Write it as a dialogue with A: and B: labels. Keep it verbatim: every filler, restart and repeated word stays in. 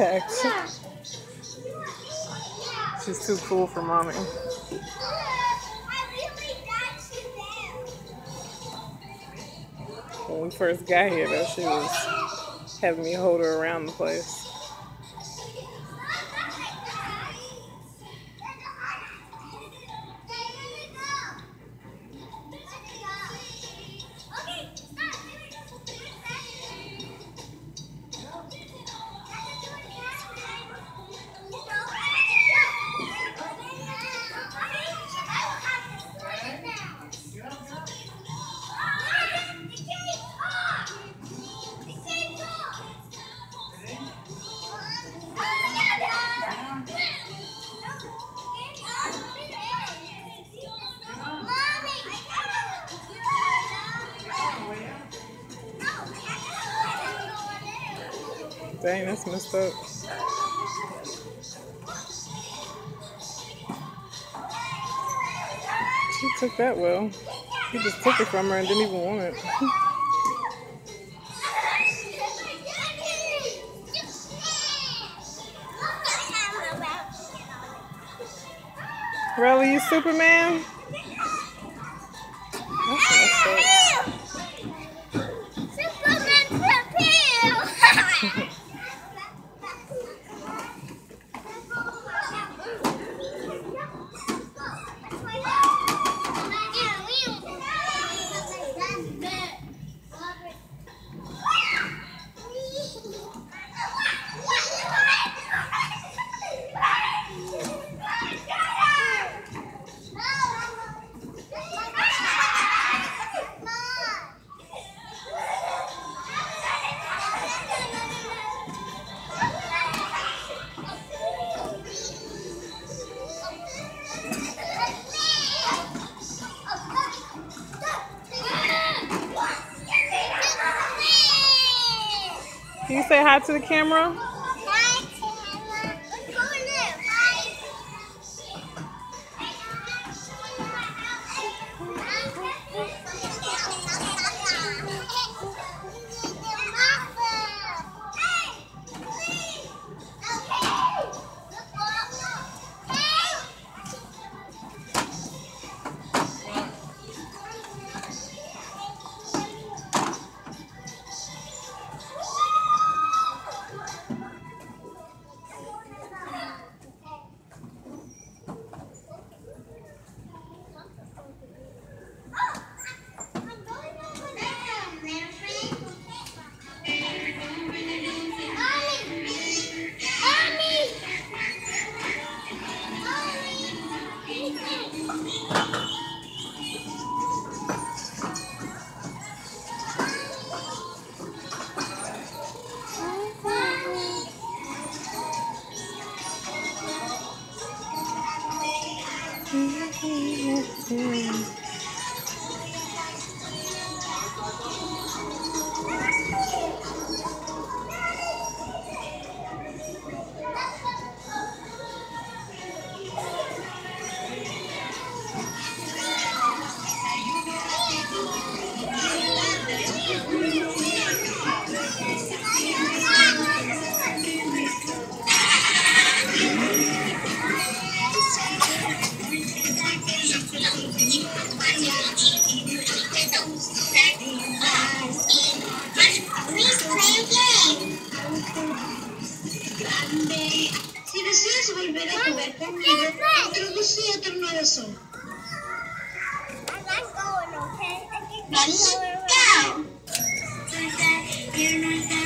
A: contacts. She's too cool for mommy. When we first got here, though, she was having me hold her around the place. Dang, that's messed up. She took that well. He just took it from her and didn't even want it. Really, you Superman? That's messed up. Can you say hi to the camera?
B: Si deseas volver a jugar conmigo, introduce otro nuevo son. Ready? Go!